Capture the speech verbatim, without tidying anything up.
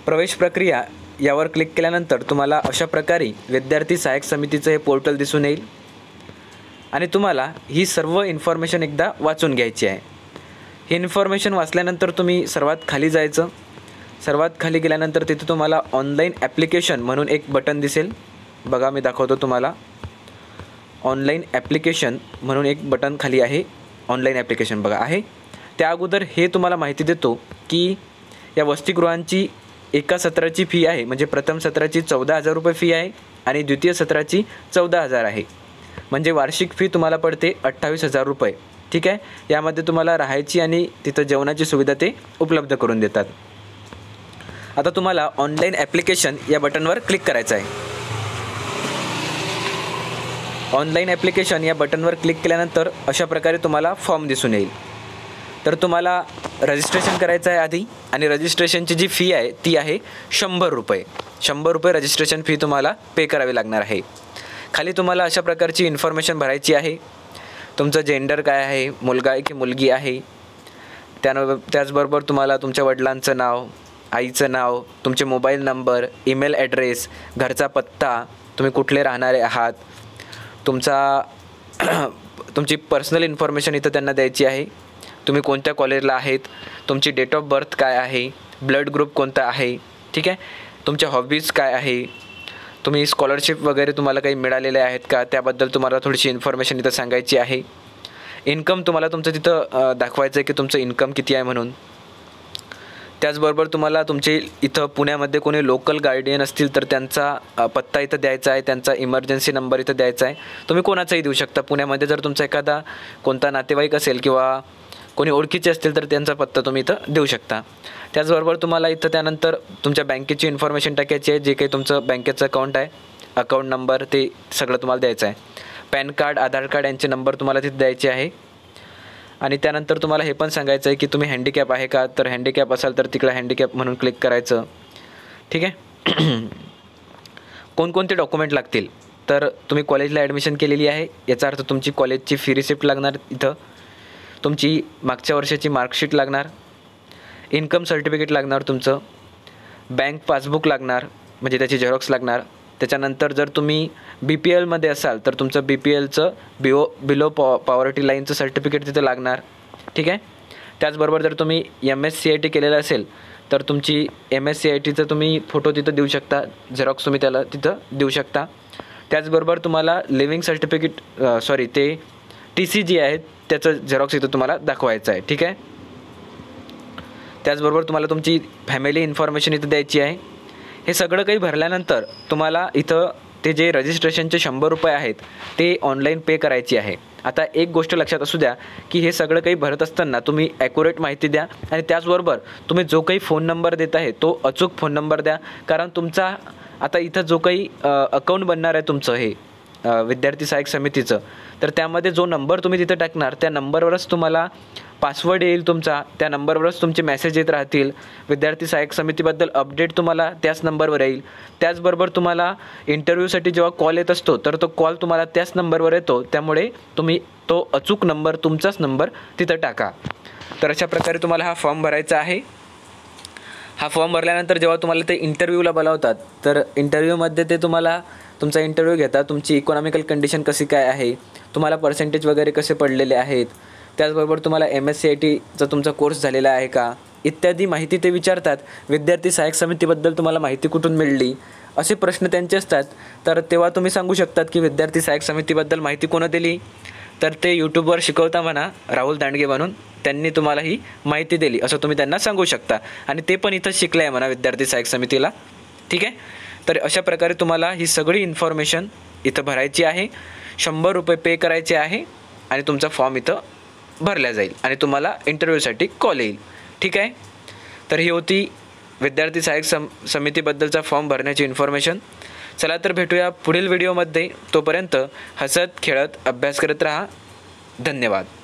प्रवेश प्रक्रिया यावर क्लिक केल्यानंतर तुम्हाला अशा प्रकारे विद्यार्थी सहाय्यक समितीचं हे पोर्टल दिसून येईल आणि तुम्हाला ही सर्व इन्फॉर्मेशन एकदा वाचून घ्यायची आहे। ही इन्फॉर्मेशन वाचल्यानंतर तुम्ही सर्वात खाली जायचं। सर्वात खाली गेल्यानंतर तिथे तुम्हाला ऑनलाईन ॲप्लिकेशन म्हणून एक बटन दिसेल। बघा मी दाखवतो तुम्हाला। ऑनलाईन ॲप्लिकेशन म्हणून एक बटन खाली आहे। ऑनलाईन ॲप्लिकेशन बघा आहे। त्या अगोदर हे तुम्हाला माहिती देतो की या वसतिगृहांची एका सत्राची फी आहे, म्हणजे प्रथम सत्राची चौदा हजार रुपये फी आहे आणि द्वितीय सत्राची चौदा हजार आहे, म्हणजे वार्षिक फी तुम्हाला पडते अठ्ठावीस हजार रुपये। ठीक आहे। यामध्ये तुम्हाला राहायची आणि तिथं जेवणाची सुविधा ते उपलब्ध करून देतात। आता तुम्हाला ऑनलाईन ॲप्लिकेशन या बटनवर क्लिक करायचं आहे। ऑनलाईन ॲप्लिकेशन या बटनवर क्लिक केल्यानंतर अशा प्रकारे तुम्हाला फॉर्म दिसून येईल। तर तुम्हाला रजिस्ट्रेशन करायचं आहे आधी, आणि रजिस्ट्रेशनची जी फी आहे ती आहे शंभर रुपये। शंभर रुपये रजिस्ट्रेशन फी तुम्हाला पे करावी लागणार आहे। खाली तुम्हाला अशा प्रकारची इन्फॉर्मेशन भरायची आहे। तुमचं जेंडर काय आहे, मुलगा आहे की मुलगी आहे, त्यानं त्याचबरोबर तुम्हाला तुमच्या वडिलांचं नाव, आईचं नाव, तुमचे मोबाईल नंबर, ईमेल ॲड्रेस, घरचा पत्ता, तुम्ही कुठले राहणारे आहात, तुमचा तुमची पर्सनल इन्फॉर्मेशन इथं त्यांना द्यायची आहे। तुम्ही कोणत्या कॉलेजला आहेत, तुमची डेट ऑफ बर्थ काय आहे, ब्लड ग्रुप कोणता आहे, ठीक आहे, तुमच्या हॉबीज काय आहे, तुम्ही स्कॉलरशिप वगैरे तुम्हाला काही मिळालेले आहेत का, त्याबद्दल तुम्हाला थोडीशी इन्फॉर्मेशन इथं सांगायची आहे। इन्कम तुम्हाला तुमचं तिथं दाखवायचं आहे की तुमचं इन्कम किती आहे म्हणून। त्याचबरोबर तुम्हाला तुमचे इथं पुण्यामध्ये कोणी लोकल गार्डियन असतील तर त्यांचा पत्ता इथं द्यायचा आहे, त्यांचा इमर्जन्सी नंबर इथं द्यायचा आहे। तुम्ही कोणाचाही देऊ शकता। पुण्यामध्ये जर तुमचा एखादा कोणता नातेवाईक असेल किंवा कोणी ओळखीचे असतील तर त्यांचा पत्ता तुम्ही इथं देऊ शकता। त्याचबरोबर तुम्हाला इथं त्यानंतर तुमच्या बँकेची इन्फॉर्मेशन टाकायची आहे, जे काही तुमचं बँकेचं अकाउंट आहे, अकाउंट नंबर, ते सगळं तुम्हाला द्यायचं आहे। पॅन कार्ड, आधार कार्ड यांचे नंबर तुम्हाला तिथे द्यायचे आहे। आणि त्यानंतर तुम्हाला हे पण सांगायचं आहे की तुम्ही हँडिकॅप आहे का, तर हँडिकॅप असाल तर तिकडे हँडिकॅप म्हणून क्लिक करायचं। ठीक आहे। कोणकोणते डॉक्युमेंट लागतील, तर तुम्ही कॉलेजला ॲडमिशन केलेली आहे याचा अर्थ तुमची कॉलेजची फी रिसिप्ट लागणार, इथं तुमची मागच्या वर्षाची मार्कशीट लागणार, इन्कम सर्टिफिकेट लागणार, तुमचं बँक पासबुक लागणार, म्हणजे त्याची झेरॉक्स लागणार। त्याच्यानंतर जर तुम्ही बी पी एलमध्ये असाल तर तुमचं बी पी एलचं बिओ बिलो पॉ पॉवर्टी लाईनचं सर्टिफिकेट तिथं लागणार। ठीक आहे। त्याचबरोबर जर तुम्ही M S C I T केलेलं असेल तर तुमची एम एस सी आय टीचं तुम्ही फोटो तिथं देऊ शकता, झेरॉक्स तुम्ही त्याला तिथं देऊ शकता। त्याचबरोबर तुम्हाला लिव्हिंग सर्टिफिकेट सॉरी ते टी सी जी आहे त्याचं झेरॉक्स इथं तुम्हाला दाखवायचं आहे। ठीक आहे। त्याचबरोबर तुम्हाला तुमची फॅमिली इन्फॉर्मेशन इथं द्यायची आहे। हे सगळं काही भरल्यानंतर तुम्हाला इथं ते जे रजिस्ट्रेशनचे शंभर रुपये आहेत ते ऑनलाईन पे करायची आहे। आता एक गोष्ट लक्षात असू द्या की हे सगळं काही भरत असताना तुम्ही ॲक्युरेट माहिती द्या, आणि त्याचबरोबर तुम्ही जो काही फोन नंबर देत आहे तो अचूक फोन नंबर द्या, कारण तुमचा आता इथं जो काही अकाउंट बनणार आहे तुमचं हे विद्यार्थी सहाय्यक समितीचं, तर त्यामध्ये जो नंबर तुम्ही तिथं टाकणार त्या नंबरवरच तुम्हाला पासवर्ड येईल तुमचा, त्या नंबरवरच तुमचे मेसेज येत राहतील। विद्यार्थी सहाय्यक समितीबद्दल अपडेट तुम्हाला त्याच नंबरवर येईल। त्याचबरोबर तुम्हाला इंटरव्ह्यूसाठी जेव्हा कॉल येत असतो तर तो कॉल तुम्हाला त्याच नंबरवर येतो, त्यामुळे तुम्ही तो अचूक नंबर, तुमचाच नंबर तिथं टाका। तर अशा प्रकारे तुम्हाला हा फॉर्म भरायचा आहे। हा फॉर्म भरल्यानंतर जेव्हा तुम्हाला ते इंटरव्ह्यूला बोलावतात तर इंटरव्ह्यूमध्ये ते तुम्हाला तुमचा इंटरव्ह्यू घेतात, तुमची इकॉनॉमिकल कंडिशन कशी काय आहे, तुम्हाला पर्सेंटेज वगैरे कसे पडलेले आहेत, त्याचबरोबर तुम्हाला एम एस सी आय टीचा तुमचा कोर्स झालेला आहे का, इत्यादी माहिती ते विचारतात। विद्यार्थी सहाय्यक समितीबद्दल तुम्हाला माहिती कुठून मिळली, असे प्रश्न त्यांचे असतात। तर तेव्हा तुम्ही सांगू शकतात की विद्यार्थी सहाय्यक समितीबद्दल माहिती कोण दिली, तर ते यूट्यूबवर शिकवता म्हणा, राहुल दांडगे म्हणून, त्यांनी तुम्हाला ही माहिती दिली असं तुम्ही त्यांना सांगू शकता, आणि ते पण इथं शिकले आहे म्हणा विद्यार्थी सहाय्यक समितीला। ठीक आहे। तर अशा प्रकारे तुम्हाला ही सगळी इन्फॉर्मेशन इथं भरायची आहे, शंभर रुपये पे करायचे आहे, आणि तुमचा फॉर्म इथं भरला जाईल आणि तुम्हाला इंटरव्ह्यूसाठी कॉल येईल। ठीक आहे। तर ही होती विद्यार्थी सहाय्यक सम समितीबद्दलचा फॉर्म भरण्याची इन्फॉर्मेशन। चला तर भेटूया पुढील व्हिडिओमध्ये, तोपर्यंत हसत खेळत अभ्यास करत राहा। धन्यवाद।